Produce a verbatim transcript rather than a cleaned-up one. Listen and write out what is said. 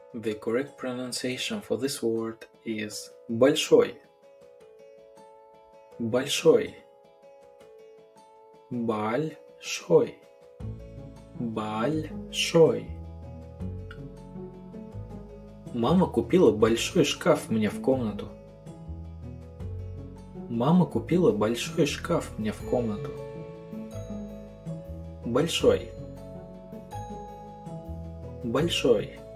The correct pronunciation for this word is большой. Большой. Большой. Большой. Мама купила большой шкаф мне в комнату. Мама купила большой шкаф мне в комнату. Большой. Большой.